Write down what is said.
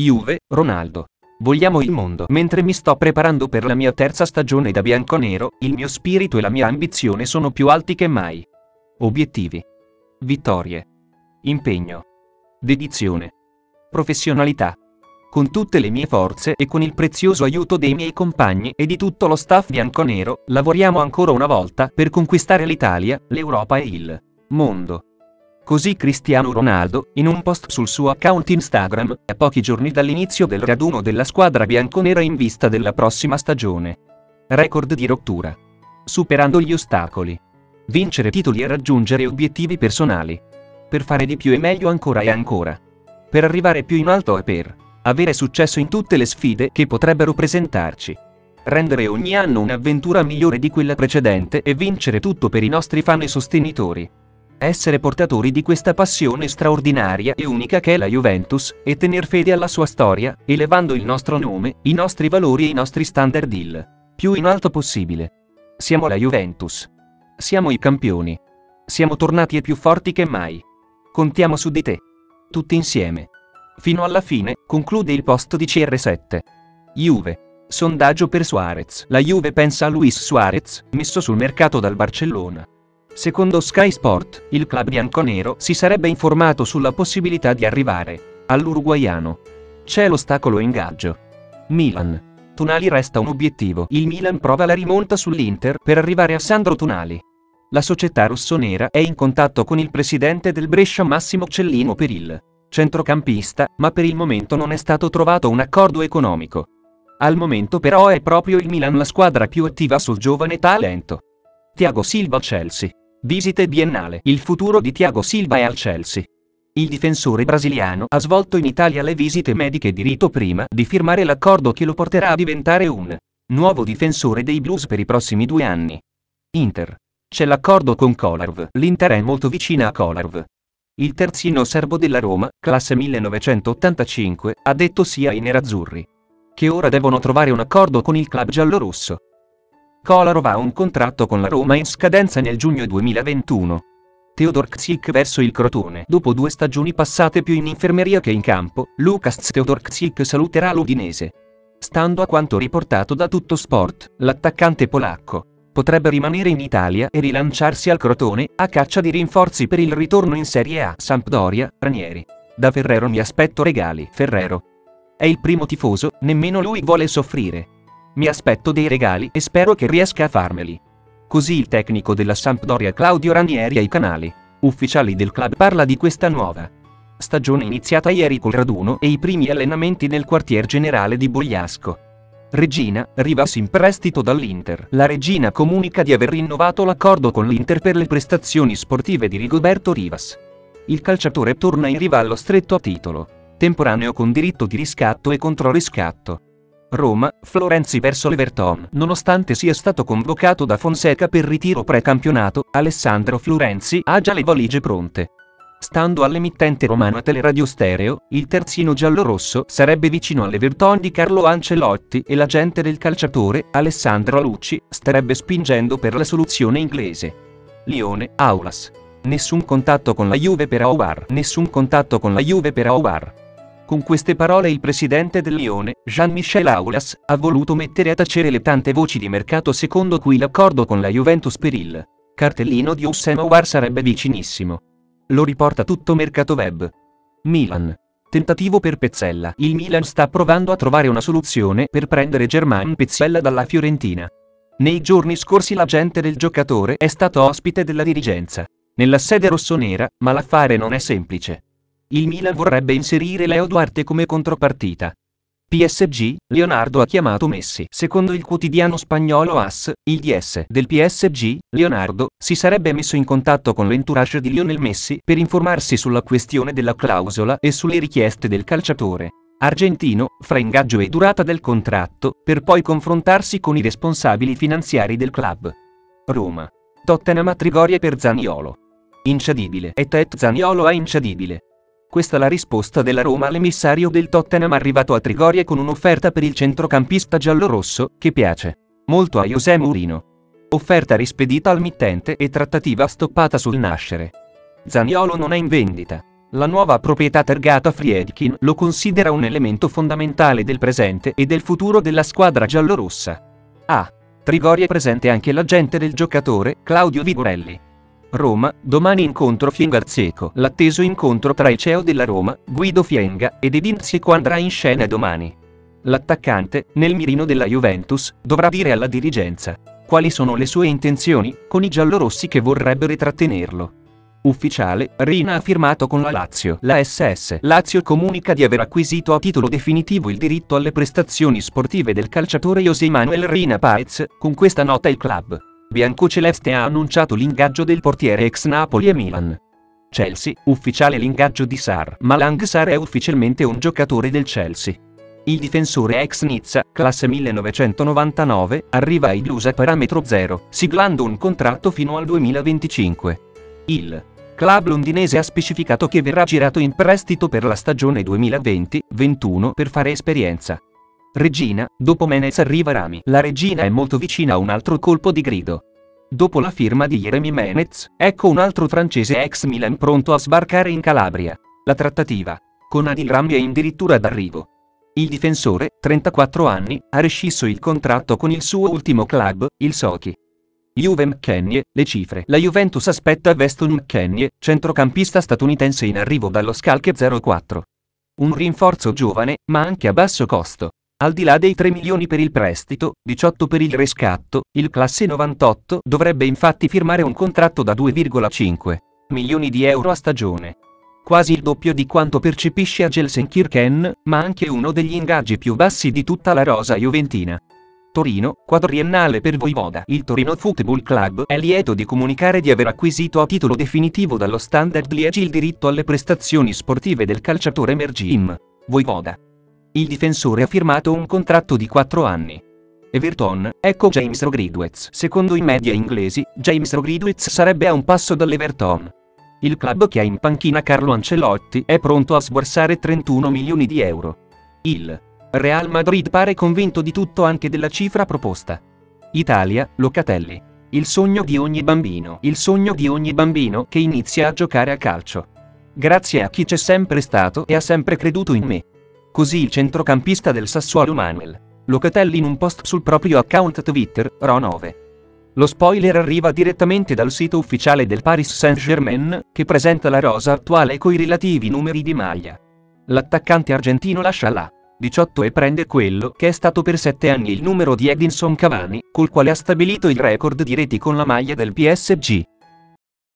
Juve, Ronaldo. Vogliamo il mondo. Mentre mi sto preparando per la mia terza stagione da bianconero, il mio spirito e la mia ambizione sono più alti che mai. Obiettivi. Vittorie. Impegno. Dedizione. Professionalità. Con tutte le mie forze e con il prezioso aiuto dei miei compagni e di tutto lo staff bianconero, lavoriamo ancora una volta per conquistare l'Italia, l'Europa e il mondo. Così Cristiano Ronaldo, in un post sul suo account Instagram, a pochi giorni dall'inizio del raduno della squadra bianconera in vista della prossima stagione. Record di rottura. Superando gli ostacoli. Vincere titoli e raggiungere obiettivi personali. Per fare di più e meglio ancora e ancora. Per arrivare più in alto e per avere successo in tutte le sfide che potrebbero presentarci. Rendere ogni anno un'avventura migliore di quella precedente e vincere tutto per i nostri fan e sostenitori. Essere portatori di questa passione straordinaria e unica che è la Juventus, e tener fede alla sua storia, elevando il nostro nome, i nostri valori e i nostri standard il più in alto possibile. Siamo la Juventus. Siamo i campioni. Siamo tornati e più forti che mai. Contiamo su di te. Tutti insieme. Fino alla fine, conclude il post di CR7. Juve. Sondaggio per Suarez. La Juve pensa a Luis Suarez, messo sul mercato dal Barcellona. Secondo Sky Sport, il club bianconero si sarebbe informato sulla possibilità di arrivare all'uruguaiano. C'è l'ostacolo ingaggio. Milan. Tonali resta un obiettivo. Il Milan prova la rimonta sull'Inter per arrivare a Sandro Tonali. La società rossonera è in contatto con il presidente del Brescia Massimo Cellino per il centrocampista, ma per il momento non è stato trovato un accordo economico. Al momento però è proprio il Milan la squadra più attiva sul giovane talento. Thiago Silva al Chelsea. Visite biennale. Il futuro di Thiago Silva è al Chelsea. Il difensore brasiliano ha svolto in Italia le visite mediche di rito prima di firmare l'accordo che lo porterà a diventare un nuovo difensore dei Blues per i prossimi 2 anni. Inter. C'è l'accordo con Kolarov. L'Inter è molto vicina a Kolarov. Il terzino serbo della Roma, classe 1985, ha detto sia ai nerazzurri che ora devono trovare un accordo con il club giallorosso. Kolarov ha un contratto con la Roma in scadenza nel giugno 2021. Teodor Ksic verso il Crotone. Dopo 2 stagioni passate più in infermeria che in campo, Lukas Teodor Ksic saluterà l'Udinese. Stando a quanto riportato da Tutto Sport, l'attaccante polacco potrebbe rimanere in Italia e rilanciarsi al Crotone, a caccia di rinforzi per il ritorno in Serie A. Sampdoria, Ranieri. Da Ferrero mi aspetto regali. Ferrero è il primo tifoso, nemmeno lui vuole soffrire. Mi aspetto dei regali e spero che riesca a farmeli. Così il tecnico della Sampdoria Claudio Ranieri ai canali ufficiali del club parla di questa nuova stagione iniziata ieri col raduno e i primi allenamenti nel quartier generale di Bogliasco. Regina, Rivas in prestito dall'Inter. La Regina comunica di aver rinnovato l'accordo con l'Inter per le prestazioni sportive di Rigoberto Rivas. Il calciatore torna in riva allo stretto a titolo temporaneo con diritto di riscatto e controriscatto. Roma, Florenzi verso l'Everton. Nonostante sia stato convocato da Fonseca per ritiro pre-campionato, Alessandro Florenzi ha già le valigie pronte. Stando all'emittente romana Teleradio Stereo, il terzino giallorosso sarebbe vicino all'Everton di Carlo Ancelotti e l'agente del calciatore, Alessandro Lucci, starebbe spingendo per la soluzione inglese. Lione, Aulas. Nessun contatto con la Juve per Aouar. Nessun contatto con la Juve per Aouar. Con queste parole il presidente del Lione, Jean-Michel Aulas, ha voluto mettere a tacere le tante voci di mercato secondo cui l'accordo con la Juventus per il cartellino di Houssem Aouar sarebbe vicinissimo. Lo riporta tutto Mercato Web. Milan. Tentativo per Pezzella. Il Milan sta provando a trovare una soluzione per prendere Germain Pezzella dalla Fiorentina. Nei giorni scorsi l'agente del giocatore è stato ospite della dirigenza nella sede rossonera, ma l'affare non è semplice. Il Milan vorrebbe inserire Leo Duarte come contropartita. PSG, Leonardo ha chiamato Messi. Secondo il quotidiano spagnolo AS, il DS del PSG, Leonardo, si sarebbe messo in contatto con l'entourage di Lionel Messi per informarsi sulla questione della clausola e sulle richieste del calciatore argentino, fra ingaggio e durata del contratto, per poi confrontarsi con i responsabili finanziari del club. Roma. Tottenham a Trigoria per Zaniolo. Incedibile. E Tet Zaniolo è incedibile. Questa è la risposta della Roma all'emissario del Tottenham arrivato a Trigoria con un'offerta per il centrocampista giallorosso, che piace molto a José Mourinho. Offerta rispedita al mittente e trattativa stoppata sul nascere. Zaniolo non è in vendita. La nuova proprietà targata Friedkin lo considera un elemento fondamentale del presente e del futuro della squadra giallorossa. A Trigoria è presente anche l'agente del giocatore, Claudio Vigorelli. Roma, domani incontro Fienga-Zecco. L'atteso incontro tra il CEO della Roma, Guido Fienga, ed Edin Dzeko andrà in scena domani. L'attaccante, nel mirino della Juventus, dovrà dire alla dirigenza quali sono le sue intenzioni con i giallorossi che vorrebbero trattenerlo. Ufficiale, Rina ha firmato con la Lazio. La SS Lazio comunica di aver acquisito a titolo definitivo il diritto alle prestazioni sportive del calciatore José Manuel Rina Páez. Con questa nota il club biancoceleste ha annunciato l'ingaggio del portiere ex Napoli e Milan. Chelsea, ufficiale l'ingaggio di Sarr. Malang Sarr è ufficialmente un giocatore del Chelsea. Il difensore ex Nizza, classe 1999, arriva ai Blues a parametro zero, siglando un contratto fino al 2025. Il club londinese ha specificato che verrà girato in prestito per la stagione 2020-21 per fare esperienza. Regina, dopo Menez arriva Rami. La Regina è molto vicina a un altro colpo di grido. Dopo la firma di Jeremy Menez, ecco un altro francese ex Milan pronto a sbarcare in Calabria. La trattativa con Adil Rami è addirittura d'arrivo. Il difensore, 34 anni, ha rescisso il contratto con il suo ultimo club, il Sochi. Juve McKennie, le cifre. La Juventus aspetta Weston McKennie, centrocampista statunitense in arrivo dallo Schalke 04. Un rinforzo giovane, ma anche a basso costo. Al di là dei 3 milioni per il prestito, 18 per il riscatto, il classe 98 dovrebbe infatti firmare un contratto da 2,5 milioni di euro a stagione. Quasi il doppio di quanto percepisce a Gelsenkirchen, ma anche uno degli ingaggi più bassi di tutta la rosa juventina. Torino, quadriennale per Voivoda. Il Torino Football Club è lieto di comunicare di aver acquisito a titolo definitivo dallo Standard Liège il diritto alle prestazioni sportive del calciatore Mergim Voivoda. Il difensore ha firmato un contratto di 4 anni. Everton, ecco James Rodriguez. Secondo i media inglesi, James Rodriguez sarebbe a un passo dall'Everton. Il club che ha in panchina Carlo Ancelotti è pronto a sborsare 31 milioni di euro. Il Real Madrid pare convinto di tutto anche della cifra proposta. Italia, Locatelli. Il sogno di ogni bambino. Il sogno di ogni bambino che inizia a giocare a calcio. Grazie a chi c'è sempre stato e ha sempre creduto in me. Così il centrocampista del Sassuolo Manuel Locatelli in un post sul proprio account Twitter, Ro9. Lo spoiler arriva direttamente dal sito ufficiale del Paris Saint-Germain, che presenta la rosa attuale coi relativi numeri di maglia. L'attaccante argentino lascia la 18 e prende quello che è stato per 7 anni il numero di Edinson Cavani, col quale ha stabilito il record di reti con la maglia del PSG.